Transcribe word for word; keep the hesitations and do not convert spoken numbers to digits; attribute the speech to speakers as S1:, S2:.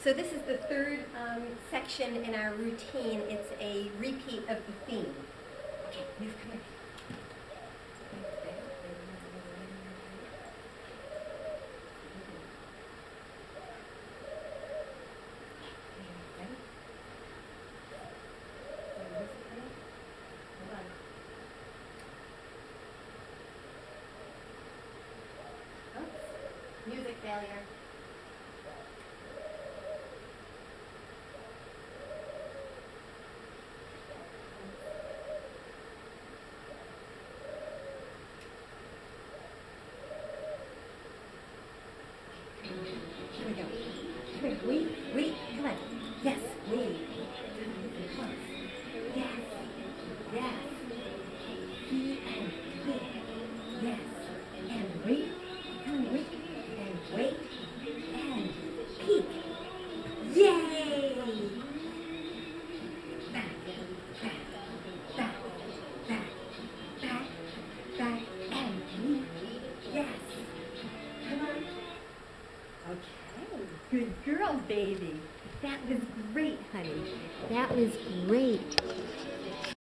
S1: So this is the third um, section in our routine. It's a repeat of the theme. Okay, move, come here. Music failure. Here we go. Here we go. Wait, wait, come on. Yes, wait. Close. Yes, yes. See and wait. Yes, and wait, and wait, and wait, and peek. Yay! Back, back, back, back, back, back, and peek. Yes. Come on. Okay, good girl, baby. That was great, honey. That was great.